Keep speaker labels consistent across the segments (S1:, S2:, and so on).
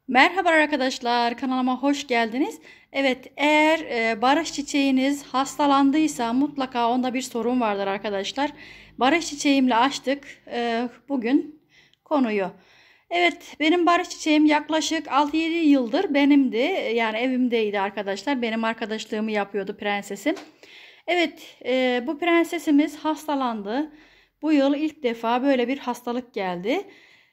S1: Merhaba arkadaşlar, kanalıma hoş geldiniz. Evet, eğer barış çiçeğiniz hastalandıysa mutlaka onda bir sorun vardır arkadaşlar. Barış çiçeğimle açtık bugün konuyu. Evet, benim barış çiçeğim yaklaşık 6-7 yıldır benimdi. Yani evimdeydi arkadaşlar. Benim arkadaşlığımı yapıyordu prensesim. Evet, bu prensesimiz hastalandı. Bu yıl ilk defa böyle bir hastalık geldi.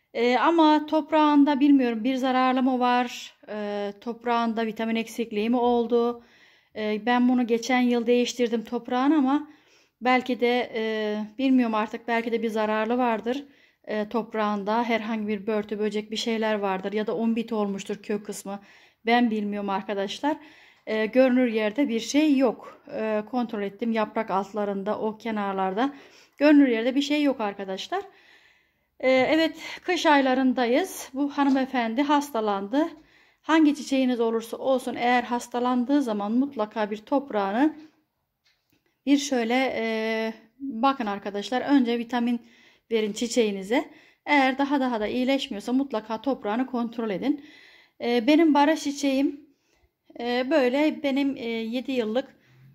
S1: Ama toprağında bilmiyorum bir zararlı mı var, toprağında vitamin eksikliği mi oldu? Ben bunu geçen yıl değiştirdim toprağını ama belki de bilmiyorum artık belki de bir zararlı vardır. Toprağında herhangi bir börtü böcek bir şeyler vardır ya da umbit olmuştur kök kısmı. Ben bilmiyorum arkadaşlar. Görünür yerde bir şey yok. Kontrol ettim yaprak altlarında o kenarlarda. Görünür yerde bir şey yok arkadaşlar. Evet, kış aylarındayız. Bu hanımefendi hastalandı. Hangi çiçeğiniz olursa olsun eğer hastalandığı zaman mutlaka bir toprağını bir şöyle bakın arkadaşlar. Önce vitamin verin çiçeğinize. Eğer daha da iyileşmiyorsa mutlaka toprağını kontrol edin. Benim barış çiçeğim böyle benim 7 yıllık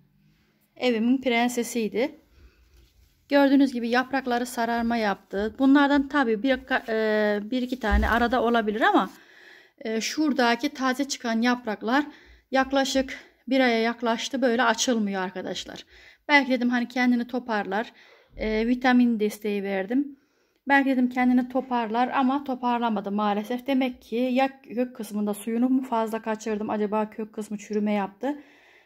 S1: evimin prensesiydi. Gördüğünüz gibi yaprakları sararma yaptı. Bunlardan tabii bir iki tane arada olabilir ama şuradaki taze çıkan yapraklar yaklaşık bir aya yaklaştı böyle açılmıyor arkadaşlar. Belki dedim hani kendini toparlar. Vitamin desteği verdim. Belki dedim kendini toparlar ama toparlamadı maalesef. Demek ki ya kök kısmında suyunu mu fazla kaçırdım acaba kök kısmı çürüme yaptı.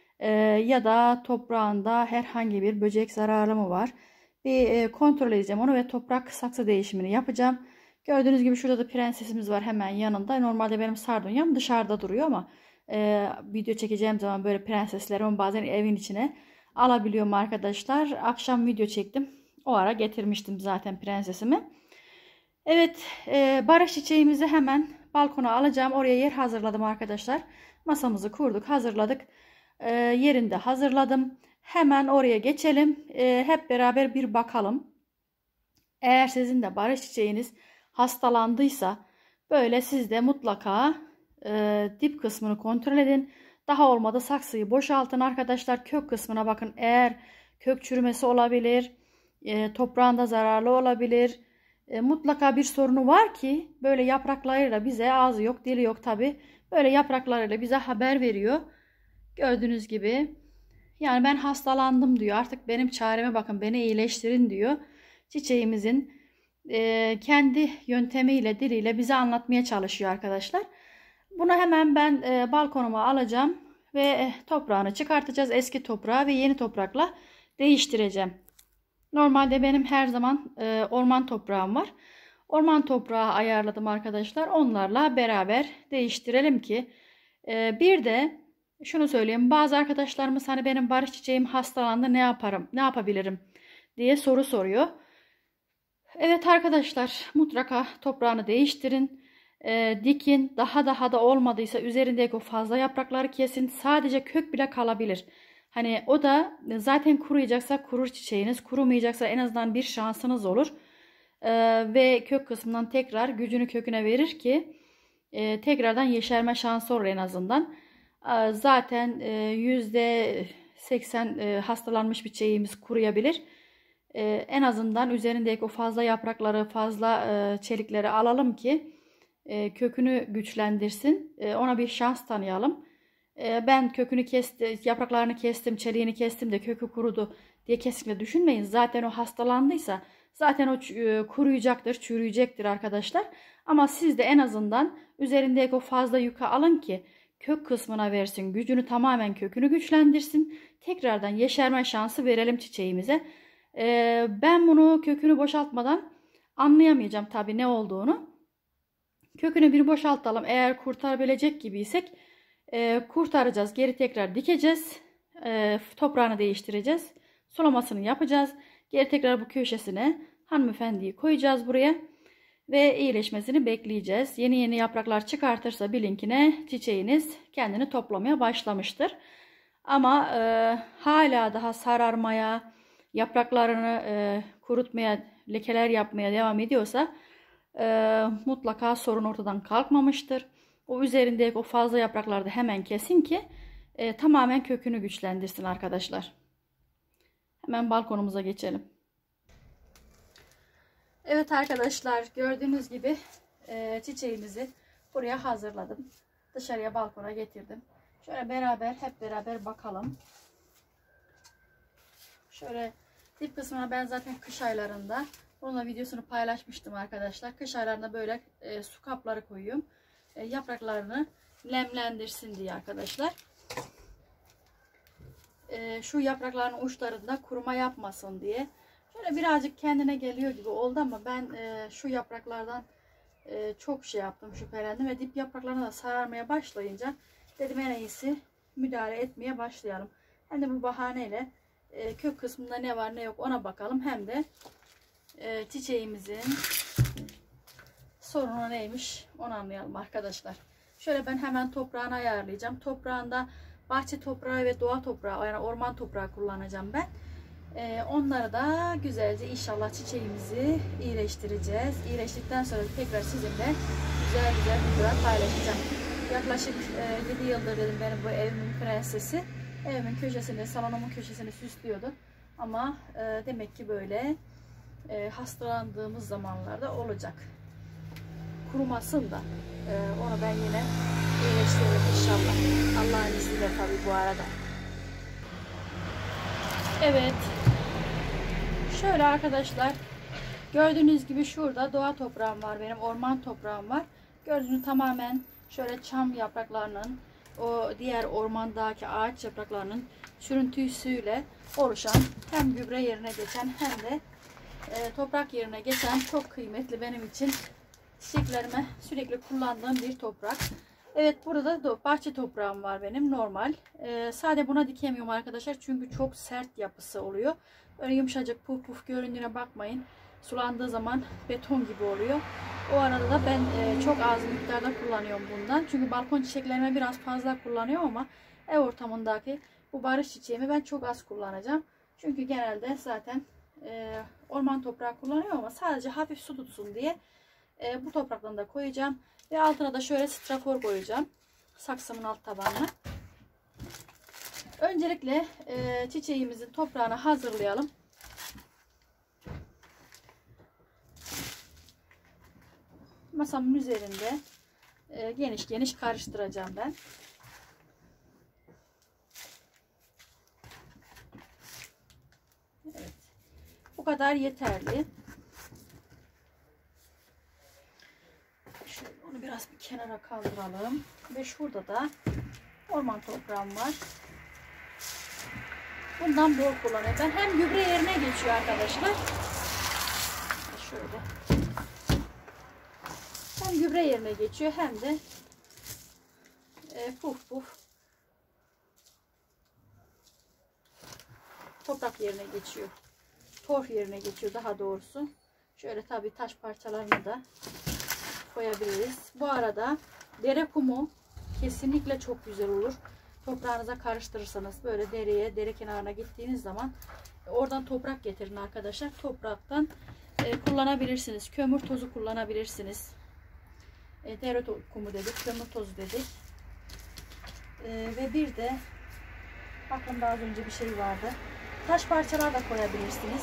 S1: Ya da toprağında herhangi bir böcek zararı mı var? Bir kontrol edeceğim onu ve toprak saksı değişimini yapacağım. Gördüğünüz gibi şurada da prensesimiz var hemen yanında. Normalde benim sardunyam dışarıda duruyor ama video çekeceğim zaman böyle prenseslerimi bazen evin içine alabiliyorum arkadaşlar. Akşam video çektim. O ara getirmiştim zaten prensesimi. Evet, barış çiçeğimizi hemen balkona alacağım. Oraya yer hazırladım arkadaşlar. Masamızı kurduk, hazırladık. Yerinde hazırladım. Hemen oraya geçelim. Hep beraber bir bakalım. Eğer sizin de barış çiçeğiniz hastalandıysa böyle siz de mutlaka dip kısmını kontrol edin. Daha olmadı saksıyı boşaltın arkadaşlar. Kök kısmına bakın. Eğer kök çürümesi olabilir, toprağında zararlı olabilir. Mutlaka bir sorunu var ki böyle yapraklarıyla bize ağzı yok dili yok tabi. Böyle yapraklarıyla bize haber veriyor. Gördüğünüz gibi. Yani ben hastalandım diyor. Artık benim çareme bakın beni iyileştirin diyor. Çiçeğimizin kendi yöntemiyle diliyle bize anlatmaya çalışıyor arkadaşlar. Bunu hemen ben balkonuma alacağım ve toprağını çıkartacağız. Eski toprağı ve yeni toprakla değiştireceğim. Normalde benim her zaman orman toprağım var. Orman toprağı ayarladım arkadaşlar. Onlarla beraber değiştirelim ki bir de şunu söyleyeyim. Bazı arkadaşlarımız hani benim barış çiçeğim hastalandı ne yaparım, ne yapabilirim diye soru soruyor. Evet arkadaşlar mutlaka toprağını değiştirin. Dikin. Daha da olmadıysa üzerindeki o fazla yaprakları kesin. Sadece kök bile kalabilir. Hani o da zaten kuruyacaksa kurur çiçeğiniz. Kurumayacaksa en azından bir şansınız olur. Ve kök kısmından tekrar gücünü köküne verir ki tekrardan yeşerme şansı olur en azından. Zaten %80 hastalanmış bir çiçeğimiz kuruyabilir. En azından üzerindeki o fazla yaprakları, fazla çelikleri alalım ki kökünü güçlendirsin. Ona bir şans tanıyalım. Ben kökünü kestim, yapraklarını kestim, çeliğini kestim de kökü kurudu diye kesinlikle düşünmeyin. Zaten o hastalandıysa zaten o kuruyacaktır, çürüyecektir arkadaşlar. Ama siz de en azından üzerindeki o fazla yükü alın ki kök kısmına versin, gücünü tamamen kökünü güçlendirsin. Tekrardan yeşerme şansı verelim çiçeğimize. Ben bunu kökünü boşaltmadan anlayamayacağım tabii ne olduğunu. Kökünü bir boşaltalım. Eğer kurtarabilecek gibiysek kurtaracağız. Geri tekrar dikeceğiz. Toprağını değiştireceğiz. Sulamasını yapacağız. Geri tekrar bu köşesine hanımefendiyi koyacağız buraya. Ve iyileşmesini bekleyeceğiz. Yeni yapraklar çıkartırsa bilinkine çiçeğiniz kendini toplamaya başlamıştır. Ama hala daha sararmaya, yapraklarını kurutmaya, lekeler yapmaya devam ediyorsa mutlaka sorun ortadan kalkmamıştır. O üzerindeki o fazla yaprakları da hemen kesin ki tamamen kökünü güçlendirsin arkadaşlar. Hemen balkonumuza geçelim. Evet arkadaşlar, gördüğünüz gibi çiçeğimizi buraya hazırladım. Dışarıya balkona getirdim. Şöyle hep beraber bakalım. Şöyle dip kısmına ben zaten kış aylarında onunla videosunu paylaşmıştım arkadaşlar. Kış aylarında böyle su kapları koyuyorum. Yapraklarını nemlendirsin diye arkadaşlar. Şu yaprakların uçlarında kuruma yapmasın diye. Şöyle birazcık kendine geliyor gibi oldu ama ben şu yapraklardan çok şey yaptım, şüphelendim ve dip yapraklarına da sararmaya başlayınca dedim en iyisi müdahale etmeye başlayalım. Hem de bu bahaneyle kök kısmında ne var ne yok ona bakalım, hem de çiçeğimizin sorunu neymiş onu anlayalım arkadaşlar. Şöyle ben hemen toprağını ayarlayacağım. Toprağında bahçe toprağı ve doğa toprağı, yani orman toprağı kullanacağım ben. Onları da güzelce inşallah çiçeğimizi iyileştireceğiz. İyileştikten sonra tekrar sizinle güzel videolar paylaşacağım. Yaklaşık 7 yıldır dedim benim bu evimin prensesi. Evimin köşesini, salonumun köşesini süslüyordu. Ama demek ki böyle hastalandığımız zamanlarda olacak. Kurumasın da onu ben yine iyileştiririm inşallah. Allah'ın izniyle tabii bu arada. Evet. Şöyle arkadaşlar, gördüğünüz gibi şurada doğa toprağım var, benim orman toprağım var. Gördüğünüz tamamen şöyle çam yapraklarının, o diğer ormandaki ağaç yapraklarının sürüntüsüyle oluşan, hem gübre yerine geçen hem de toprak yerine geçen çok kıymetli benim için, çiçeklerime sürekli kullandığım bir toprak. Evet, burada da bahçe toprağım var benim normal. Sade buna dikemiyorum arkadaşlar çünkü çok sert yapısı oluyor. Böyle yumuşacık puf puf göründüğüne bakmayın. Sulandığı zaman beton gibi oluyor. O arada da ben çok az miktarda kullanıyorum bundan. Çünkü balkon çiçeklerime biraz fazla kullanıyorum ama ev ortamındaki bu barış çiçeğimi ben çok az kullanacağım. Çünkü genelde zaten orman toprağı kullanıyorum ama sadece hafif su tutsun diye bu topraktan da koyacağım. Ve altına da şöyle strafor koyacağım. Saksımın alt tabanına. Öncelikle çiçeğimizin toprağını hazırlayalım. Masamın üzerinde geniş geniş karıştıracağım ben. Evet. Bu kadar yeterli. Şöyle onu biraz bir kenara kaldıralım. Ve şurada da orman toprağım var. Bundan bol kullanıyorum. Ben hem gübre yerine geçiyor arkadaşlar. Şöyle. Hem gübre yerine geçiyor hem de puf puf toprak yerine geçiyor. Torf yerine geçiyor daha doğrusu. Şöyle tabii taş parçalarını da koyabiliriz. Bu arada dere kumu kesinlikle çok güzel olur. Toprağınıza karıştırırsanız böyle dere kenarına gittiğiniz zaman oradan toprak getirin arkadaşlar. Topraktan kullanabilirsiniz. Kömür tozu kullanabilirsiniz. Dere kumu dedik, kömür tozu dedik. Ve bir de aklımda az önce bir şey vardı. Taş parçalar da koyabilirsiniz.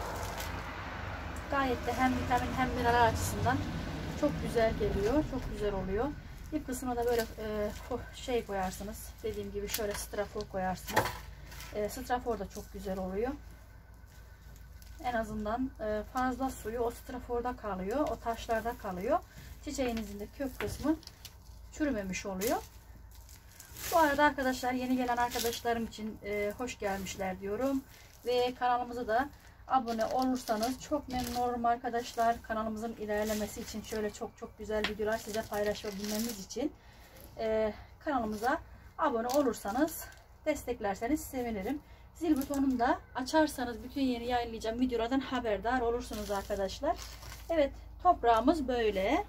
S1: Gayet de hem vitamin hem mineral açısından çok güzel geliyor. Çok güzel oluyor. Dip kısmına da böyle şey koyarsınız. Dediğim gibi şöyle strafor koyarsınız. Strafor da çok güzel oluyor. En azından fazla suyu o straforda kalıyor. O taşlarda kalıyor. Çiçeğinizin de kök kısmı çürümemiş oluyor. Bu arada arkadaşlar, yeni gelen arkadaşlarım için hoş gelmişler diyorum. Ve kanalımıza da abone olursanız çok memnun olurum arkadaşlar. Kanalımızın ilerlemesi için, şöyle çok güzel videolar size paylaşabilmemiz için kanalımıza abone olursanız, desteklerseniz sevinirim. Zil butonunu da açarsanız bütün yeni yayınlayacağım videolardan haberdar olursunuz arkadaşlar. Evet, toprağımız böyle.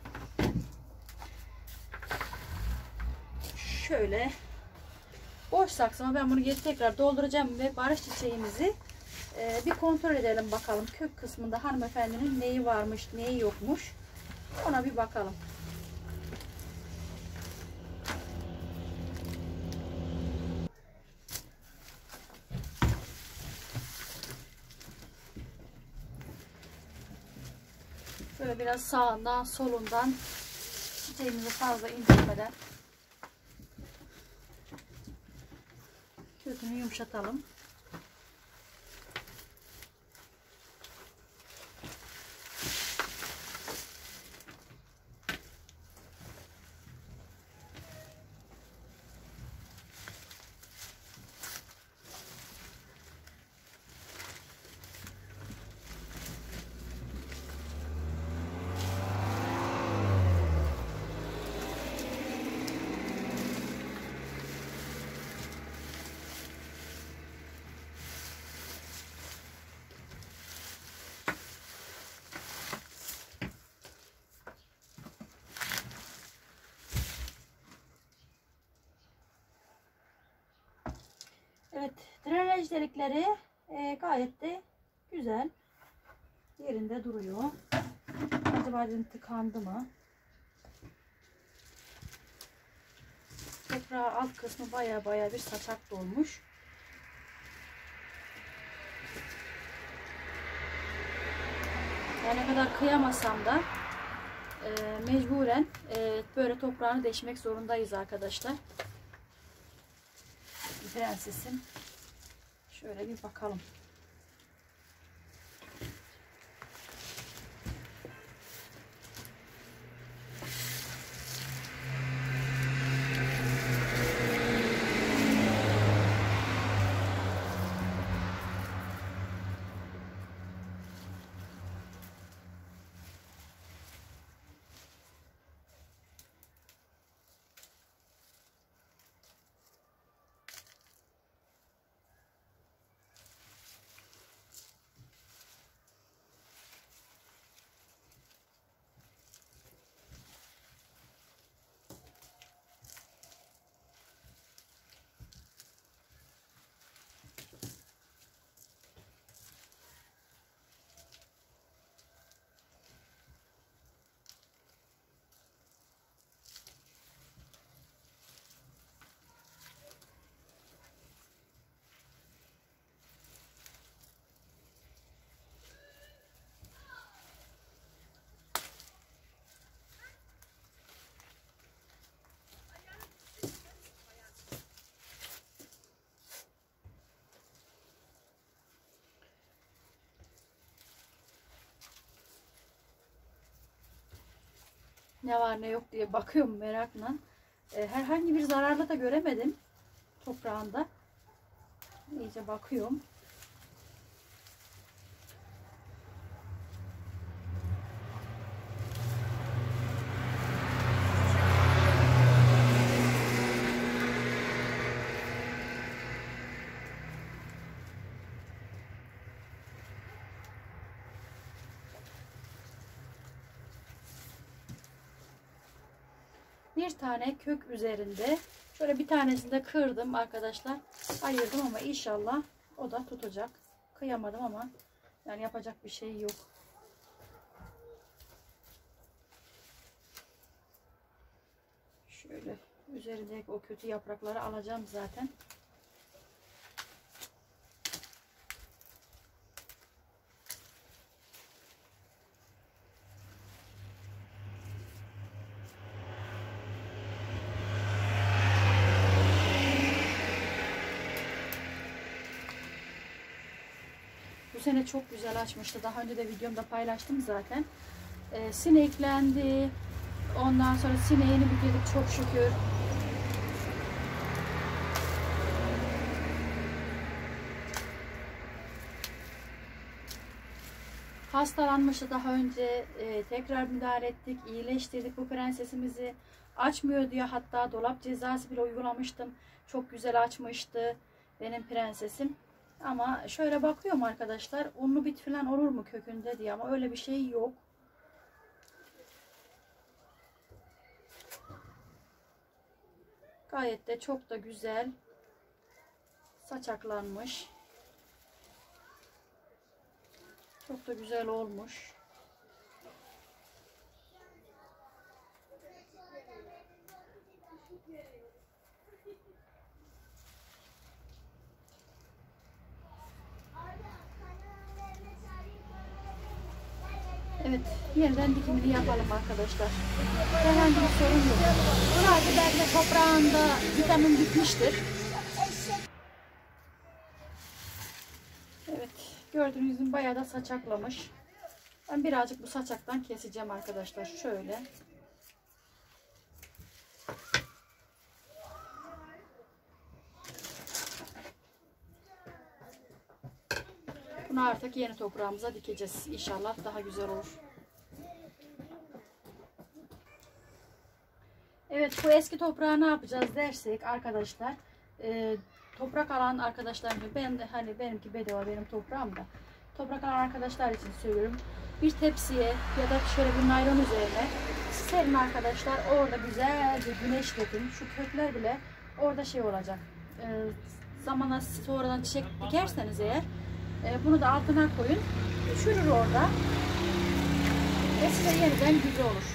S1: Şöyle boş saksıma ben bunu geri tekrar dolduracağım ve barış çiçeğimizi bir kontrol edelim bakalım. Kök kısmında hanımefendinin neyi varmış, neyi yokmuş. Ona bir bakalım. Şöyle biraz sağından solundan çiçeğimizi fazla indirmeden kökünü yumuşatalım. Evet, drenaj delikleri gayet de güzel yerinde duruyor. Acaba dedim tıkandı mı? Toprağı alt kısmı baya bir saçak dolmuş. Yani ne kadar kıyamasam da mecburen böyle toprağını deşmek zorundayız arkadaşlar. Prensesim. Şöyle bir bakalım. Ne var ne yok diye bakıyorum merakla. Herhangi bir zararlı da göremedim toprağında. İyice bakıyorum. Bir tane kök üzerinde şöyle bir tanesini de kırdım arkadaşlar. Ayırdım ama inşallah o da tutacak. Kıyamadım ama yani yapacak bir şey yok. Şöyle üzerindeki o kötü yaprakları alacağım zaten. Bu sene çok güzel açmıştı. Daha önce de videomda paylaştım zaten. Sineklendi. Ondan sonra sineğini bitirdik çok şükür. Hastalanmıştı daha önce. Tekrar müdahale ettik. İyileştirdik bu prensesimizi. Açmıyor diye hatta dolap cezası bile uygulamıştım. Çok güzel açmıştı benim prensesim. Ama şöyle bakıyorum arkadaşlar. Unlu bit falan olur mu kökünde diye ama öyle bir şey yok. Gayet de çok da güzel saçaklanmış. Çok da güzel olmuş. Evet, yeniden dikimini yapalım arkadaşlar. Herhangi bir sorun yok. Herhalde belki toprağında vitamin bitmiştir. Evet, gördüğünüz gibi bayağı da saçaklamış. Ben birazcık bu saçaktan keseceğim arkadaşlar. Şöyle. Bunu artık yeni toprağımıza dikeceğiz. İnşallah daha güzel olur. Evet, bu eski toprağı ne yapacağız dersek arkadaşlar, toprak alan arkadaşlar, ben de hani benimki bedava, benim toprağım da, toprak alan arkadaşlar için söylüyorum, bir tepsiye ya da şöyle bir naylon üzerine serin arkadaşlar, orada güzelce güneşletin. Şu kökler bile orada şey olacak, zamana sonradan çiçek dikerseniz eğer, bunu da altına koyun, çürür orada ve size yeniden güzel olur.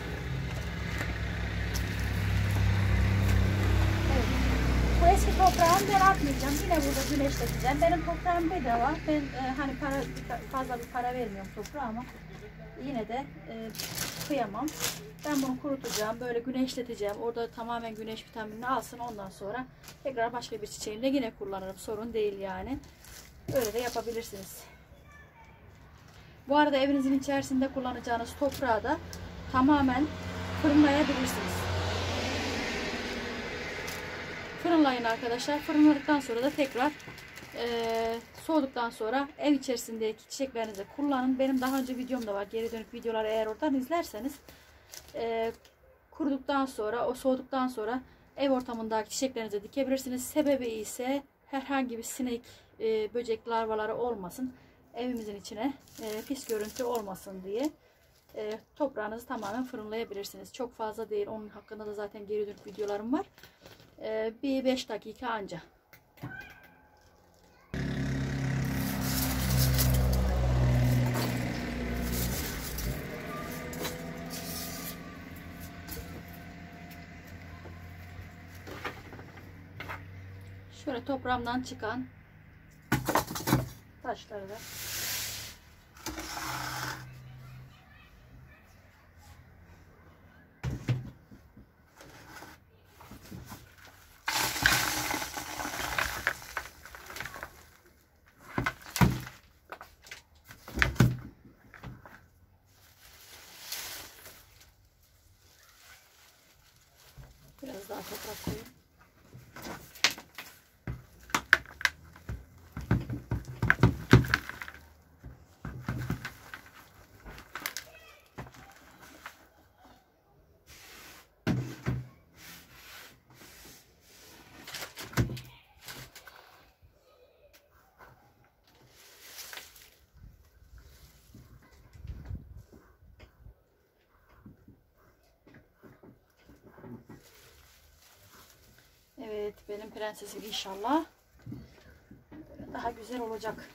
S1: Bu eski toprağım ben atmayacağım. Yine burada güneşleteceğim. Benim toprağım bedava. Ben hani fazla bir para vermiyorum toprağıma. Yine de kıyamam. Ben bunu kurutacağım. Böyle güneşleteceğim. Orada tamamen güneş vitaminini alsın. Ondan sonra tekrar başka bir çiçeğimde yine kullanırım. Sorun değil yani. Öyle de yapabilirsiniz. Bu arada evinizin içerisinde kullanacağınız toprağı da tamamen fırınlayabilirsiniz. Fırınlayın arkadaşlar. Fırınladıktan sonra da tekrar soğuduktan sonra ev içerisindeki çiçeklerinizi kullanın. Benim daha önce videom da var. Geri dönük videoları eğer oradan izlerseniz kuruduktan sonra, o soğuduktan sonra ev ortamındaki çiçeklerinizi dikebilirsiniz. Sebebi ise herhangi bir sinek, böcek larvaları olmasın. Evimizin içine pis görüntü olmasın diye toprağınızı tamamen fırınlayabilirsiniz. Çok fazla değil. Onun hakkında da zaten geri dönük videolarım var. Bir 5 dakika anca. Şöyle toprağımdan çıkan taşları da biraz daha toprak koyayım. Evet, benim prensesim inşallah daha güzel olacak.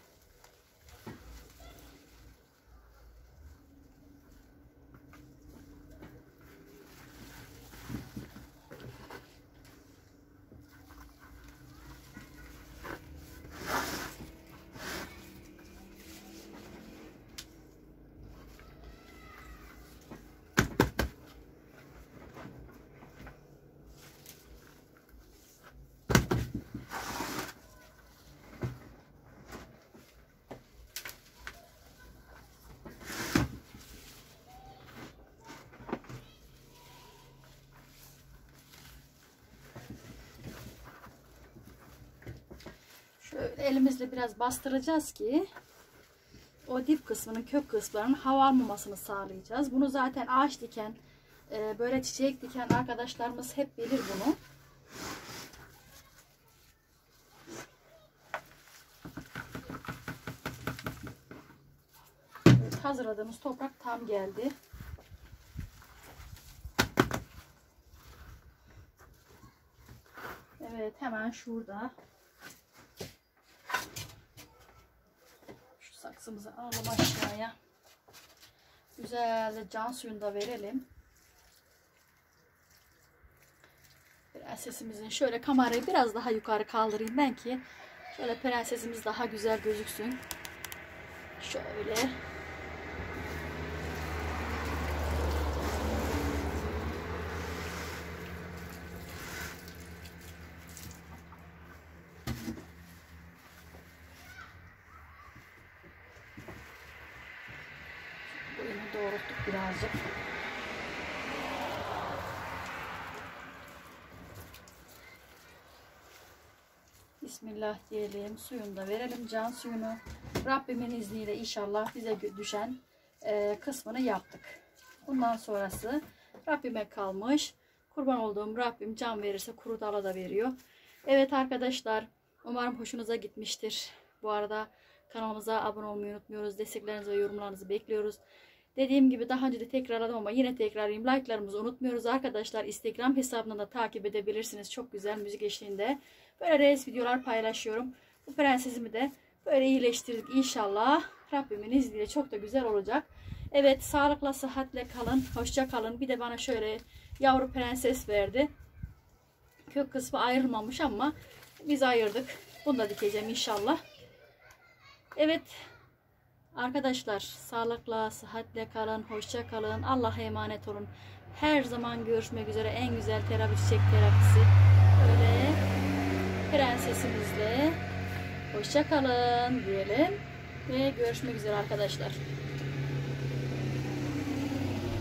S1: Şöyle elimizle biraz bastıracağız ki o dip kısmının, kök kısımlarının hava almamasını sağlayacağız. Bunu zaten ağaç diken, böyle çiçek diken arkadaşlarımız hep bilir bunu. Evet, hazırladığımız toprak tam geldi. Evet, hemen şurada şu saksımızı alalım aşağıya. Güzelce can suyunu da verelim. Prensesimizin şöyle kamerayı biraz daha yukarı kaldırayım ben ki şöyle prensesimiz daha güzel gözüksün. Şöyle. doğrulttuk birazcık. Bismillah diyelim. Suyunu da verelim. Can suyunu. Rabbimin izniyle inşallah bize düşen kısmını yaptık. Bundan sonrası Rabbime kalmış. Kurban olduğum Rabbim can verirse kuru dala da veriyor. Evet arkadaşlar, umarım hoşunuza gitmiştir. Bu arada kanalımıza abone olmayı unutmuyoruz. Desteklerinizi ve yorumlarınızı bekliyoruz. Dediğim gibi daha önce de tekrarladım ama yine tekrarlayayım. Like'larımızı unutmuyoruz arkadaşlar. Instagram hesabından da takip edebilirsiniz. Çok güzel müzik eşliğinde böyle reels videolar paylaşıyorum. Bu prensesimi de böyle iyileştirdik inşallah. Rabbimin izniyle çok da güzel olacak. Evet, sağlıkla sıhhatle kalın. Hoşça kalın. Bir de bana şöyle yavru prenses verdi. Kök kısmı ayrılmamış ama biz ayırdık. Bunu da dikeceğim inşallah. Evet arkadaşlar, sağlıkla sıhhatle kalın. Hoşça kalın. Allah'a emanet olun. Her zaman görüşmek üzere. En güzel terapi, çiçek terapisi. Böyle prensesimizle hoşça kalın diyelim ve görüşmek üzere arkadaşlar.